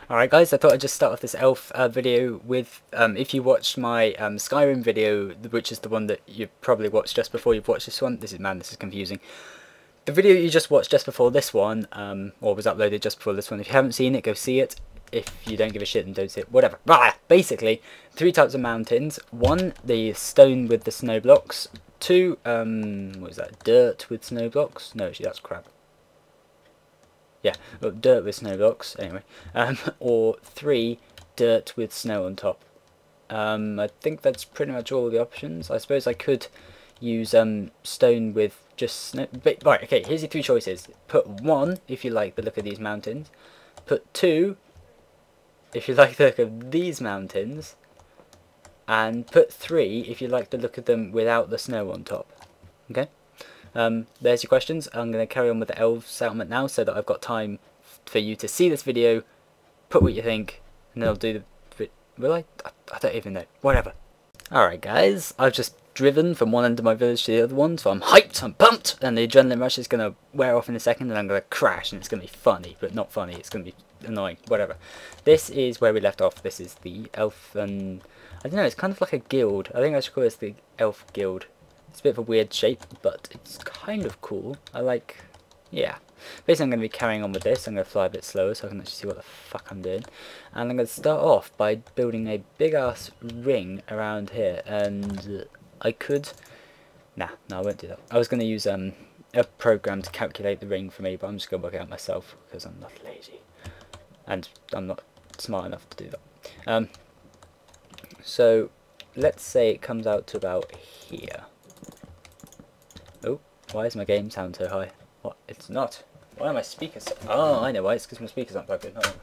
Alright guys, I thought I'd just start off this elf video with, if you watched my Skyrim video, which is the one that you probably watched just before you've watched this one. This is confusing. The video you just watched just before this one, or was uploaded just before this one, if you haven't seen it, go see it. If you don't give a shit, then don't see it. Whatever. Basically, 3 types of mountains. 1, the stone with the snow blocks. 2, what is that? Dirt with snow blocks? No, actually that's crap. Yeah, dirt with snow blocks, anyway. Or 3, dirt with snow on top. I think that's pretty much all the options. I suppose I could use stone with just snow. But, right, okay, here's your 3 choices. Put 1 if you like the look of these mountains. Put 2 if you like the look of these mountains. And put 3 if you like the look of them without the snow on top. Okay? There's your questions. I'm going to carry on with the elf settlement now so that I've got time for you to see this video, put what you think, and then I'll do the... Will I? I don't even know. Whatever. Alright guys, I've just driven from one end of my village to the other one, so I'm hyped, I'm pumped, and the adrenaline rush is going to wear off in a second and I'm going to crash and it's going to be funny, but not funny, it's going to be annoying, whatever. This is where we left off. This is the elfen... I don't know, it's kind of like a guild. I think I should call this the elf guild. It's a bit of a weird shape, but it's kind of cool. I like, yeah. Basically, I'm going to be carrying on with this. I'm going to fly a bit slower so I can actually see what the fuck I'm doing. And I'm going to start off by building a big-ass ring around here. And I could... No, I won't do that. I was going to use a program to calculate the ring for me, but I'm just going to work it out myself because I'm not lazy. And I'm not smart enough to do that. So, let's say it comes out to about here. Oh, why is my game sound so high? What? It's not. Why are my speakers so... Oh, I know why. It's because my speakers aren't plugged in. Hold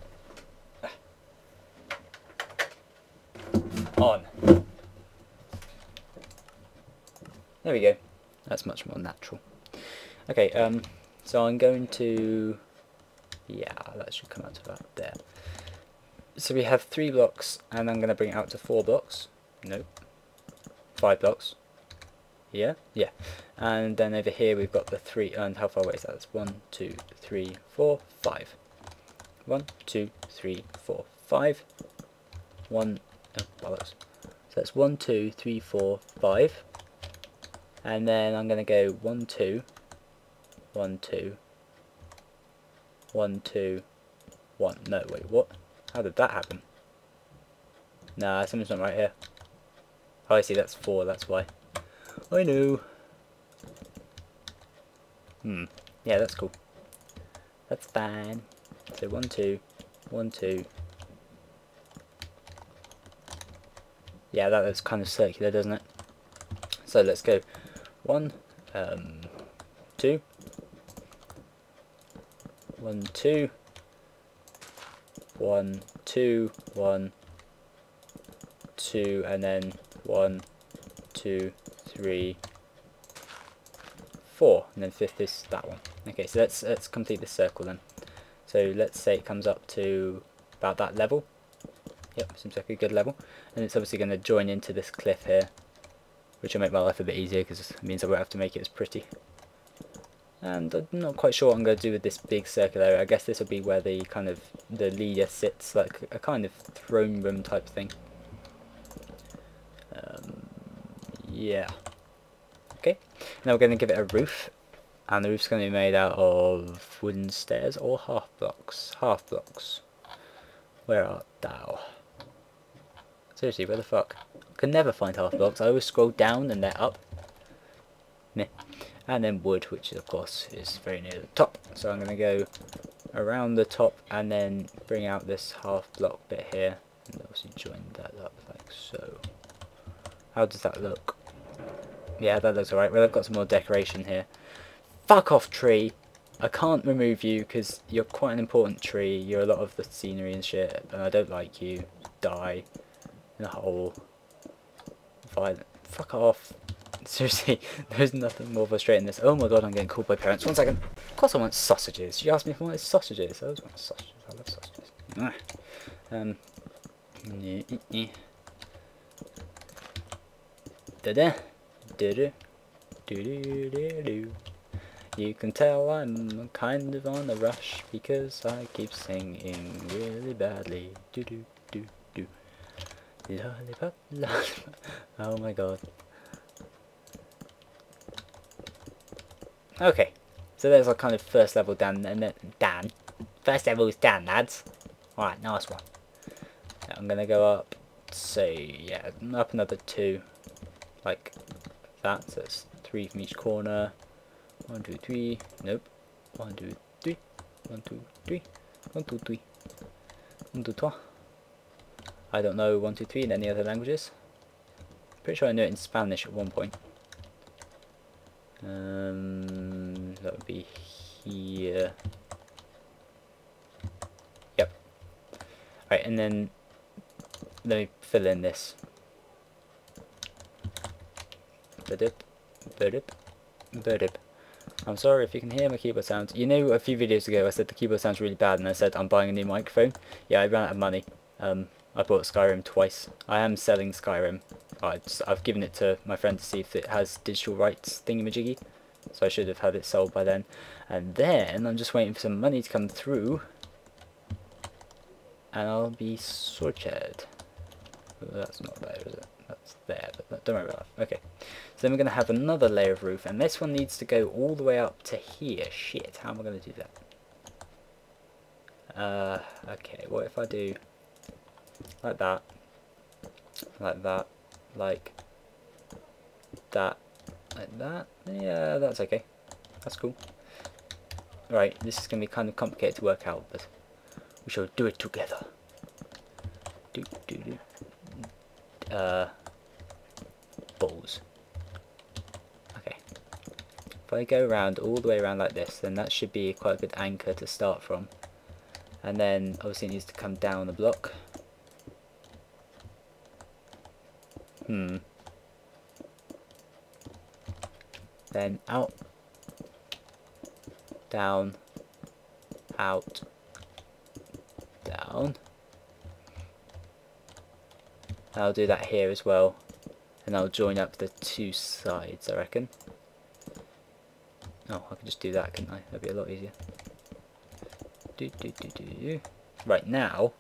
on. On. There we go. That's much more natural. Okay, so I'm going to... Yeah, that should come out to about there. So we have 3 blocks, and I'm going to bring it out to 4 blocks. Nope. 5 blocks. Yeah? Yeah. And then over here we've got the 3, and how far away is that? That's 1, 2, 3, 4, 5. 1, 2, 3, 4, 5. 1, oh, bollocks. So that's 1, 2, 3, 4, 5. And then I'm going to go 1, 2, 1, 2, 1, 2, 1. No, wait, what? How did that happen? Nah, something's not right here. Oh, I see, that's 4, that's why. I know. Yeah, that's cool. That's fine. So 1, 2, 1, 2. Yeah, that looks kind of circular, doesn't it? So let's go 1, 2, 1, 2, 1, 2, 1, 2, and then 1, 2, 3, 4, and then 5th is that one. Okay, so let's complete this circle then. So let's say it comes up to about that level. Yep, seems like a good level. And it's obviously going to join into this cliff here, which will make my life a bit easier because it means I won't have to make it as pretty. And I'm not quite sure what I'm going to do with this big circle area. I guess this will be where the kind of the leader sits, like a kind of throne room type thing. Yeah. Okay. Now we're going to give it a roof, and the roof's going to be made out of wooden stairs or half blocks. Half blocks. Where art thou? Seriously, where the fuck? I can never find half blocks. I always scroll down and they're up. Meh. And then wood, which of course is very near the top. So I'm going to go around the top and then bring out this half block bit here, and obviously join that up like so. How does that look? Yeah, that looks alright. Well, I've got some more decoration here. Fuck off, tree! I can't remove you because you're quite an important tree. You're a lot of the scenery and shit, and I don't like you. Die in a hole. Violent. Fuck off. Seriously, there's nothing more frustrating than this. Oh my god, I'm getting called by parents. 1 second. Of course I want sausages. You asked me if I wanted sausages. I always want sausages. I love sausages. Da-da. Do-do. Do-do-do-do. You can tell I'm kind of on a rush because I keep singing really badly. Do do do do. Lollipop, lollipop. Oh my god. Okay, so there's our kind of first level done, and then first level is done, lads. Alright, nice one. Now I'm gonna go up, say, yeah, up another 2, like that. So it's 3 from each corner. 1, 2, 3. Nope. 1, 2, 3. 1, 2, 3. 1, 2, 3. 1, 2, 3. I don't know 1, 2, 3 in any other languages. Pretty sure I knew it in Spanish at one point. That would be here. Yep. Right, and then let me fill in this. Ba-dip, ba-dip, ba-dip. I'm sorry if you can hear my keyboard sounds. You know, a few videos ago I said the keyboard sounds really bad and I said I'm buying a new microphone. Yeah, I ran out of money. I bought Skyrim twice. I am selling Skyrim. I've given it to my friend to see if it has digital rights thingamajiggy. So I should have had it sold by then. And then I'm just waiting for some money to come through. And I'll be sorted. That's not there, is it? That's there, but don't worry about that. Okay. So then we're going to have another layer of roof. And this one needs to go all the way up to here. Shit, how am I going to do that? Okay, what if I do like that, like that, like that, like that? Yeah, that's okay. That's cool. Right, this is going to be kind of complicated to work out, but we shall do it together. Balls. Okay. If I go around all the way around like this, then that should be quite a good anchor to start from. And then obviously it needs to come down a block. Then out, down, out, down. I'll do that here as well, and I'll join up the 2 sides, I reckon. Oh, I can just do that, couldn't I? That'd be a lot easier. Right, now.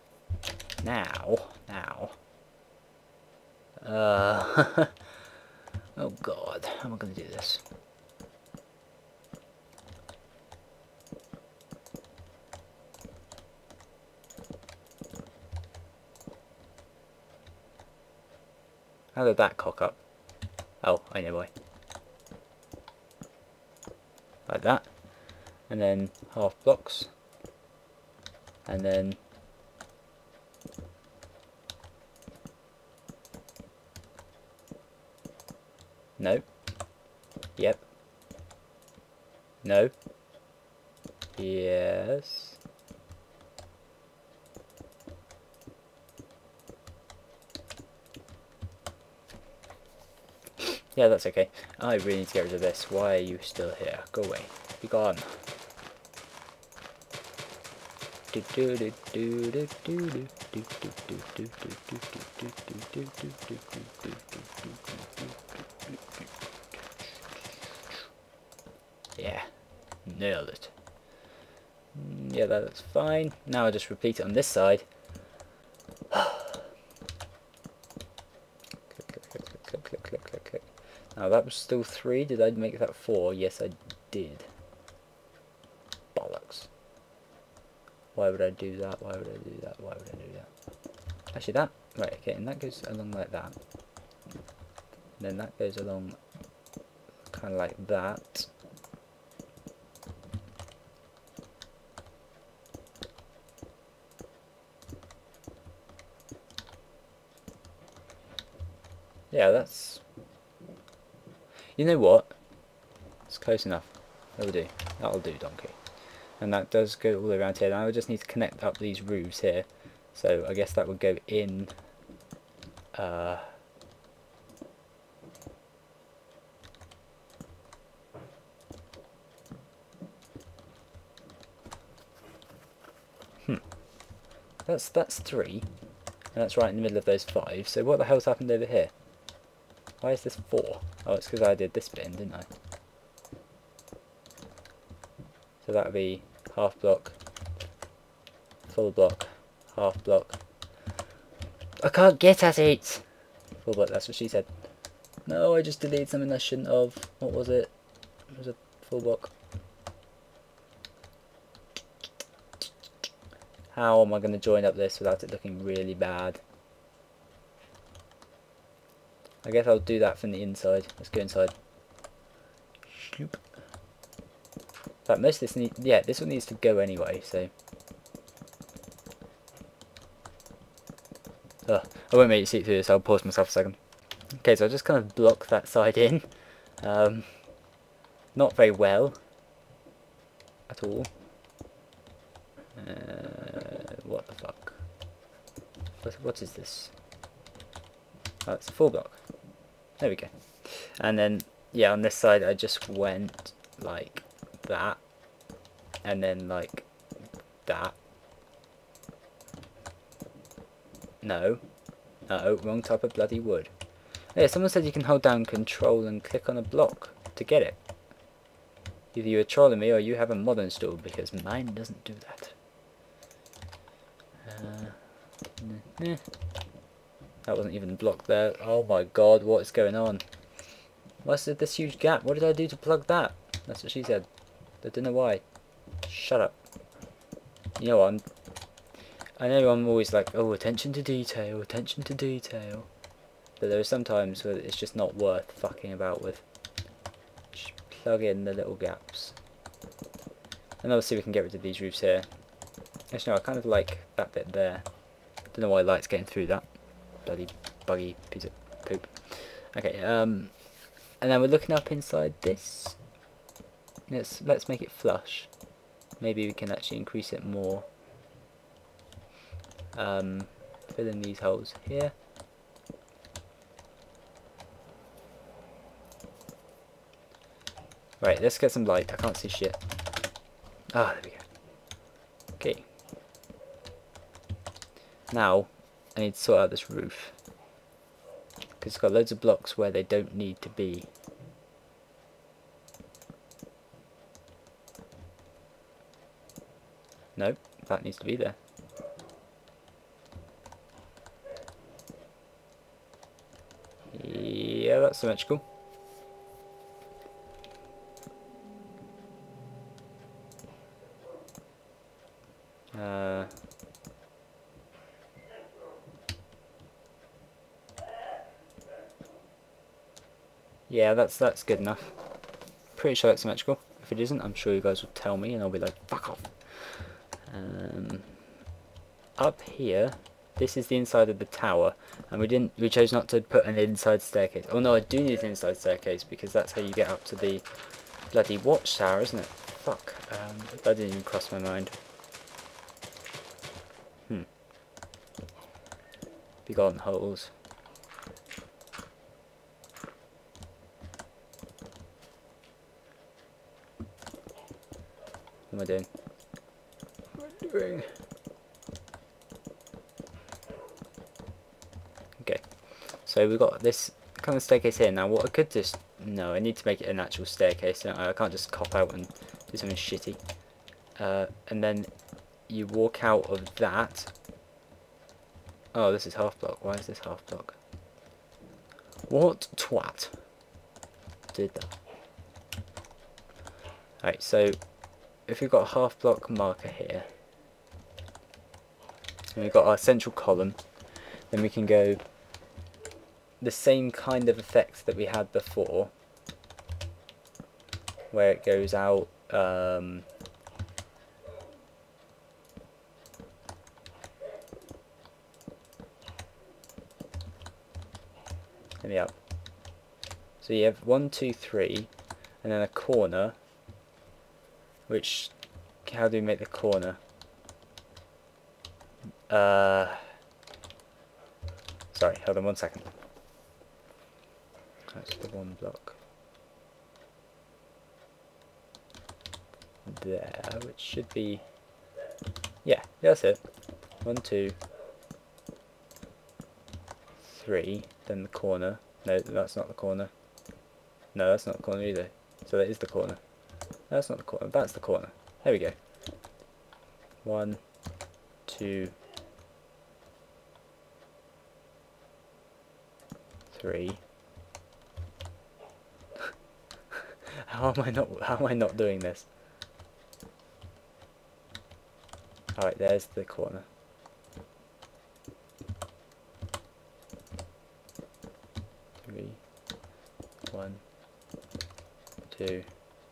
Oh god, how am I going to do this? How did that cock up? Oh, I know why. Like that. And then half blocks. And then no. Yep. No. Yes. Yeah, that's okay. I really need to get rid of this. Why are you still here? Go away. Be gone. Yeah, nailed it. Yeah, that's fine. Now I'll just repeat it on this side. Click. Now that was still 3. Did I make that 4? Yes, I did. Bollocks. Why would I do that? Why would I do that? Why would I do that? Actually, that. Right, okay, and that goes along like that. And then that goes along kind of like that. Yeah, that's... You know what? It's close enough. That'll do. That'll do, donkey. And that does go all the way around here. Now I just need to connect up these roofs here. So I guess that would go in... That's 3. And that's right in the middle of those 5. So what the hell's happened over here? Why is this 4? Oh, it's because I did this bit in, didn't I? So that would be half block, full block, half block. I can't get at it! Full block, that's what she said. No, I just deleted something I shouldn't have. What was it? It was a full block. How am I going to join up this without it looking really bad? I guess I'll do that from the inside. Let's go inside. Shoop. In fact, most of this needs, yeah, this one needs to go anyway, so. I won't make you see it through this, I'll pause myself a second. Okay, so I'll just kind of block that side in. Not very well. At all. What the fuck? What is this? Oh, it's a full block. There we go. And then, yeah, on this side I just went like that. And then like that. No. No, wrong type of bloody wood. Yeah, someone said you can hold down control and click on a block to get it. Either you are trolling me or you have a mod installed, because mine doesn't do that. That wasn't even blocked there. Oh my god, what is going on? What's this huge gap? What did I do to plug that? That's what she said. I don't know why. Shut up. You know what, I know I'm always like, oh, attention to detail, attention to detail. But there are some times where it's just not worth fucking about with. Just plug in the little gaps. And obviously we can get rid of these roofs here. Actually no, I kind of like that bit there. Don't know why light's getting through that. Bloody buggy piece of poop. Okay, and then we're looking up inside this. Let's make it flush. Maybe we can actually increase it more. Fill in these holes here. Right, let's get some light. I can't see shit. Ah, there we go. Okay. Now, I need to sort out this roof. Because it's got loads of blocks where they don't need to be. Nope, that needs to be there. Yeah, that's symmetrical. Yeah, that's good enough. Pretty sure it's symmetrical. If it isn't, I'm sure you guys will tell me and I'll be like, fuck off. Up here, this is the inside of the tower, and we chose not to put an inside staircase. Oh no, I do need an inside staircase because that's how you get up to the bloody watchtower, isn't it? Fuck, that didn't even cross my mind. Begotten holes. What am I doing? What am I doing? Okay, so we've got this kind of staircase here. Now what I could just... No, I need to make it an actual staircase. I can't just cop out and do something shitty. And then you walk out of that. Oh, this is half block. Why is this half block? What twat did that? Alright, so if we've got a half block marker here, and we've got our central column, then we can go the same kind of effect that we had before, where it goes out let me up. So you have 1, 2, 3, and then a corner. Which, how do we make the corner? Sorry, hold on 1 second. That's the one block. There, which should be... Yeah, that's it. 1, 2, 3, then the corner. No, that's not the corner. No, that's not the corner either. So that is the corner. That's not the corner, that's the corner. There we go. 1, 2, 3. How am I not doing this? Alright, there's the corner. 3, 1, 2.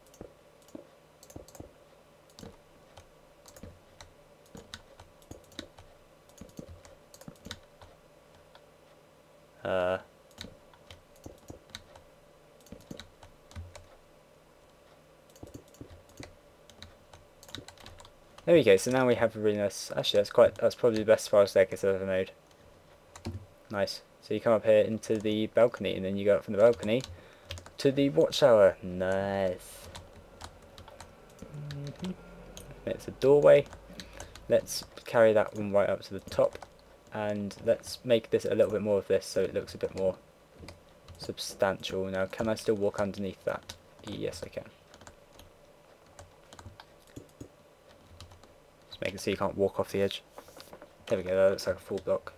There we go, so now we have a really nice, actually that's probably the best spiral staircase I've ever made. Nice. So you come up here into the balcony, and then you go up from the balcony to the watchtower. Nice. It's a doorway. Let's carry that one right up to the top, and let's make this a little bit more of this so it looks a bit more substantial. Now, can I still walk underneath that? Yes, I can. Just make it so you can't walk off the edge. There we go, that looks like a full block.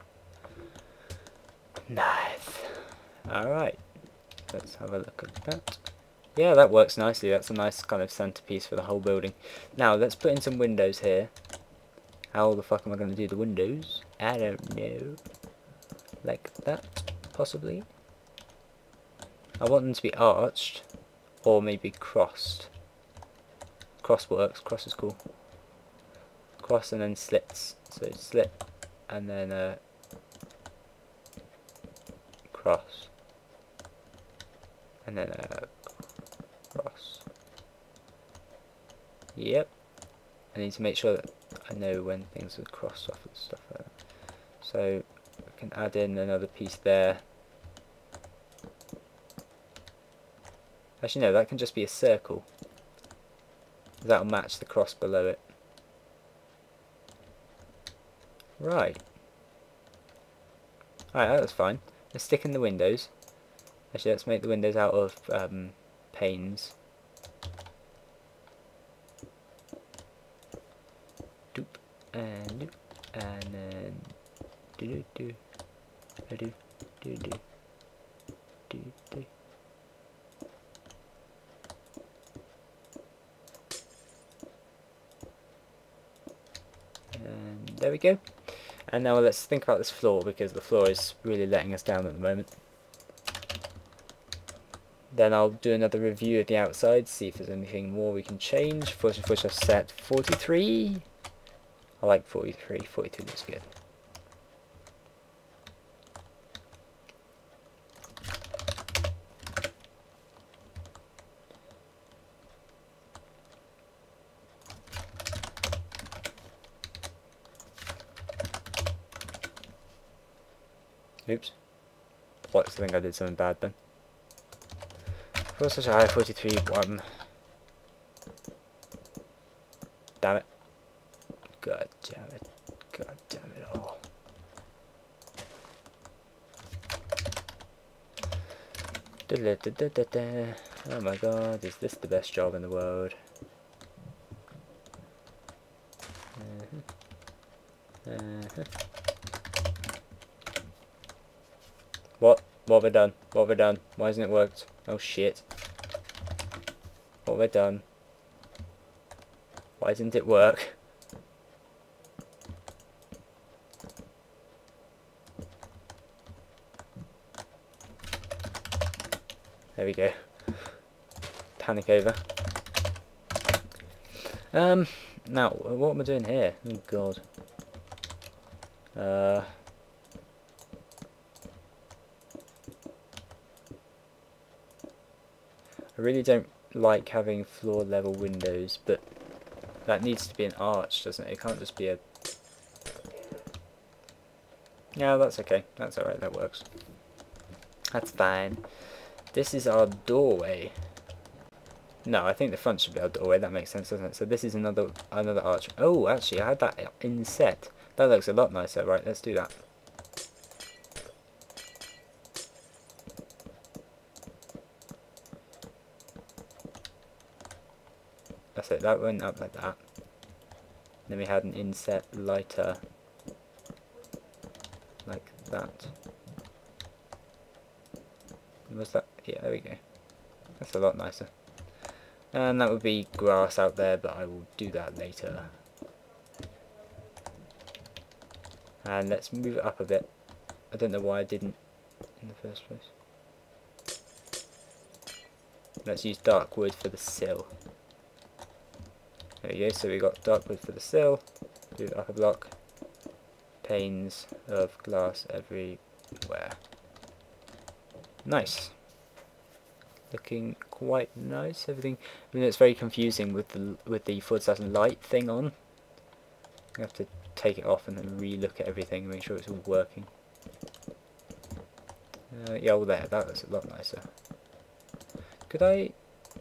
Nice. Alright, let's have a look at that. Yeah, that works nicely. That's a nice kind of centerpiece for the whole building. Now, let's put in some windows here. How the fuck am I going to do the windows? I don't know. Like that, possibly. I want them to be arched, or maybe crossed. Cross works, cross is cool. Cross and then slits. So slit, and then cross. And then cross. Yep. I need to make sure that I know when things are crossed off and stuff like that. So I can add in another piece there. Actually no, that can just be a circle. That'll match the cross below it. Right. Alright, that's fine. Let's stick in the windows. Actually, let's make the windows out of panes. Doop and doop, and then do do do do do do do do. And there we go. And now let's think about this floor, because the floor is really letting us down at the moment. Then I'll do another review of the outside, see if there's anything more we can change. First of which I've set 43. I like 43, 42 looks good. Oops. I think I did something bad then. For such a high 43 one. Damn it. God damn it. God damn it all. Oh my god, is this the best job in the world? What? What have I done? What have I done? Why hasn't it worked? Oh shit. What have I done? Why didn't it work? There we go. Panic over. Now, what am I doing here? Oh god. I really don't like having floor level windows, but that needs to be an arch, doesn't it? It can't just be a... Yeah, that's okay. That's alright, that works. That's fine. This is our doorway. No, I think the front should be our doorway. That makes sense, doesn't it? So this is another arch. Oh, actually, I had that inset. That looks a lot nicer. Right, let's do that. Let's So that went up like that. Then we had an inset lighter like that. Was that? Yeah, there we go. That's a lot nicer. And that would be grass out there, but I will do that later. And let's move it up a bit. I don't know why I didn't in the first place. Let's use dark wood for the sill. There we go, so we got dark wood for the sill. Do it up a block. Panes of glass everywhere. Nice. Looking quite nice. Everything. I mean, it's very confusing with the /light thing on. I have to take it off and then re-look at everything and make sure it's all working. Yeah, all there. That looks a lot nicer. Could I?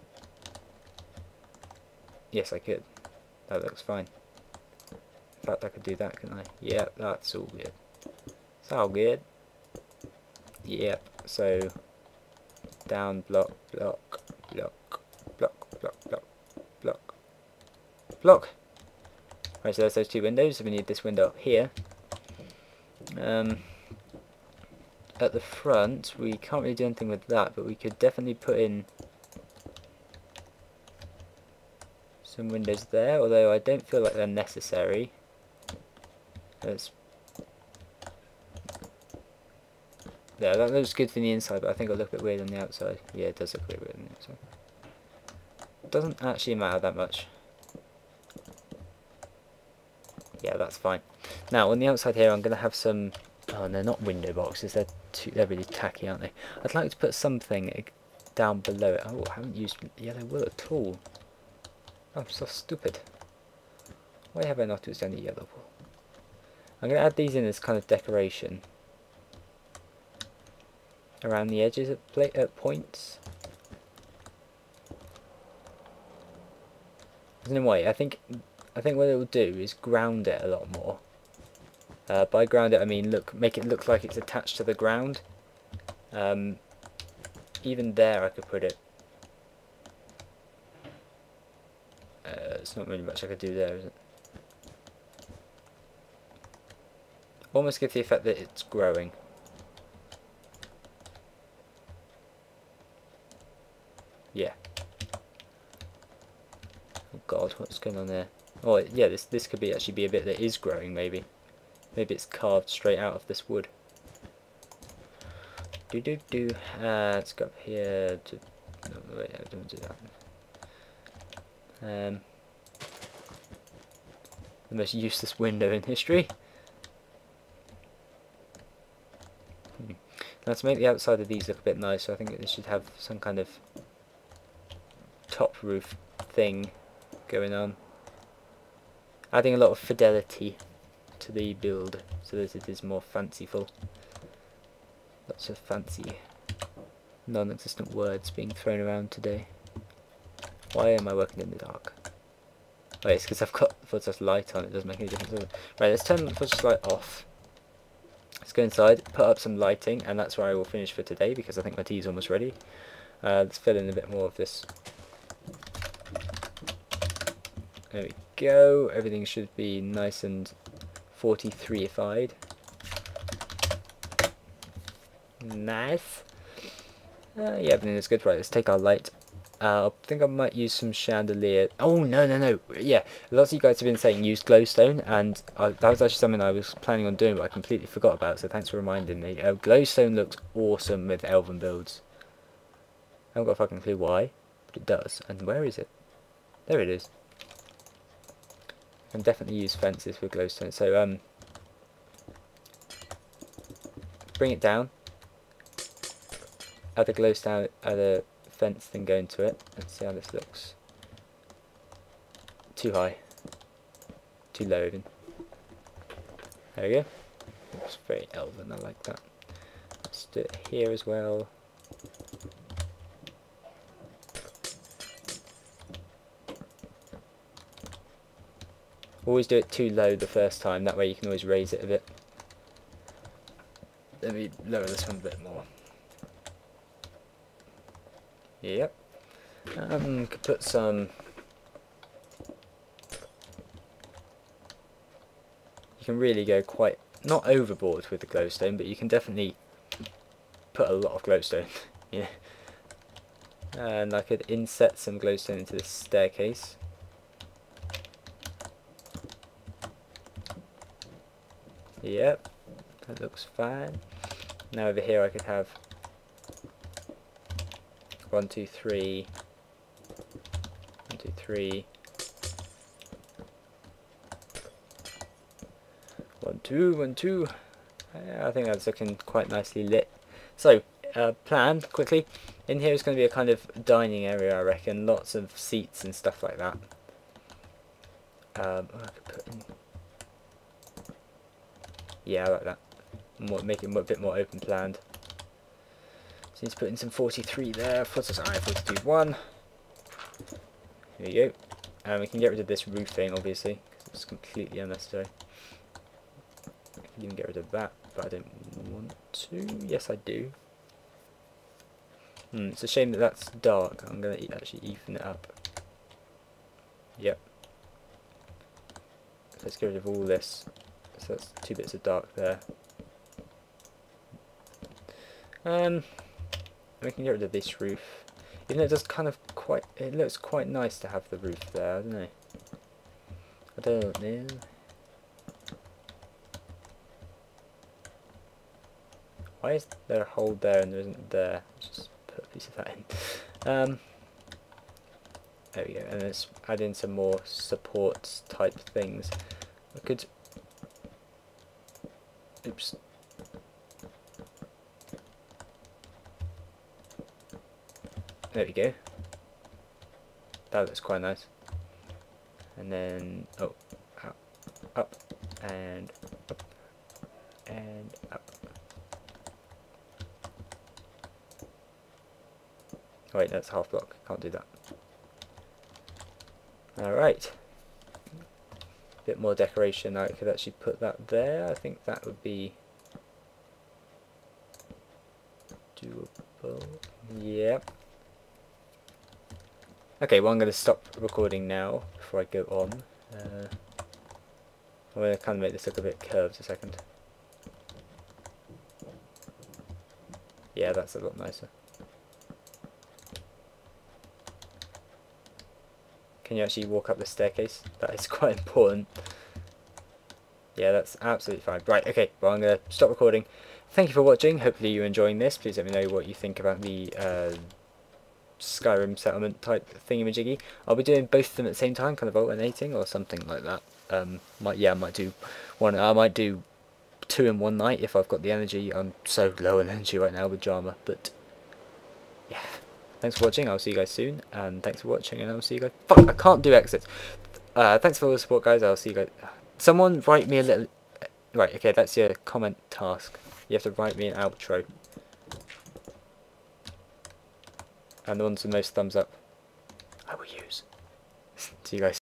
Yes, I could. That looks fine. In fact, I could do that, couldn't I? Yeah, that's all good. It's all good. Yep. So down, block, block, block, block, block, block, block, block. Right, so there's those two windows. We need this window up here. At the front, we can't really do anything with that, but we could definitely put in some windows there, although I don't feel like they're necessary. Yeah, that looks good from the inside, but I think it'll look a bit weird on the outside. Yeah, it does look a bit weird on the outside. It doesn't actually matter that much. Yeah, that's fine. Now, on the outside here, I'm going to have some... Oh, they're not window boxes. They're really tacky, aren't they? I'd like to put something down below it. Oh, I haven't used yellow wool at all. Oh, I'm so stupid. Why have I not used any yellow wool? I'm going to add these in as kind of decoration around the edges at points. In a way, I think what it will do is ground it a lot more. By ground it, I mean make it look like it's attached to the ground. Even there, I could put it. It's not really much I could do there, is it? Almost give the effect that it's growing. Yeah. Oh God, what's going on there? Oh yeah, this could actually be a bit that is growing, maybe. Maybe it's carved straight out of this wood. Let's go up here to... No, wait, I don't do that. The most useless window in history. Now to make the outside of these look a bit nicer, I think this should have some kind of top roof thing going on. Adding a lot of fidelity to the build so that it is more fanciful. Lots of fancy non-existent words being thrown around today. Why am I working in the dark? Oh, it's because I've got the light on. It doesn't make any difference, does it? Right, let's turn the light off. Let's go inside, put up some lighting, and that's where I will finish for today because I think my tea is almost ready. Let's fill in a bit more of this. There we go. Everything should be nice and 43ified. Nice. Yeah, everything is good. Right, let's take our light. I think I might use some chandelier. Oh, no. Yeah, lots of you guys have been saying use glowstone, and that was actually something I was planning on doing, but I completely forgot about, so thanks for reminding me. Glowstone looks awesome with Elven builds. I haven't got a fucking clue why, but it does. And where is it? There it is. I can definitely use fences with glowstone. So, bring it down. Add a glowstone, add a fence thing going to it. Let's see how this looks. Too high. Too low even. There we go. Looks very elven, I like that. Let's do it here as well. Always do it too low the first time, that way you can always raise it a bit. Let me lower this one a bit more. Yep. Could put some can really go quite, not overboard with the glowstone, but you can definitely put a lot of glowstone. Yeah. And I could inset some glowstone into this staircase. Yep, that looks fine. Now over here I could have 1, 2, 3, 1, 2, 3, 1, 2, 1, 2. Yeah, I think that's looking quite nicely lit. So, plan quickly. In here is going to be a kind of dining area, I reckon. Lots of seats and stuff like that. I could put in... Yeah, I like that. Make it a bit more open planned. So need to put in some 43 there. 42, 1. Here we go. And we can get rid of this roofing, obviously, because it's completely unnecessary. I can even get rid of that, but I don't want to. Yes, I do. It's a shame that that's dark. I'm going to actually even it up. Yep. Let's get rid of all this. So that's 2 bits of dark there. We can get rid of this roof. Even though it does kind of quite... It looks quite nice to have the roof there, I don't know. I don't know. Why is there a hole there and there isn't there? Let's just put a piece of that in. There we go, and let's add in some more supports type things. I could... Oops. There we go. That looks quite nice. And then, oh, up, and up, and up. Oh wait, that's half block. Can't do that. Alright. Bit more decoration. I could actually put that there. I think that would be doable. Yep. Okay, well I'm going to stop recording now before I go on. I'm going to kind of make this look a bit curved a second. Yeah, that's a lot nicer. Can you actually walk up the staircase? That is quite important. Yeah, that's absolutely fine. Right, okay, well I'm going to stop recording. Thank you for watching. Hopefully you're enjoying this. Please let me know what you think about the Skyrim settlement type thingamajiggy. I'll be doing both of them at the same time, kind of alternating or something like that. I might do one. I might do 2 in one night if I've got the energy. I'm so low on energy right now with drama, but yeah. Thanks for watching. I'll see you guys soon, and thanks for watching, and I'll see you guys. Fuck! I can't do exits. Thanks for all the support, guys. I'll see you guys. Someone write me a little. Right. Okay, that's your comment task. You have to write me an outro. And the ones with the most thumbs up, I will use. See you guys soon.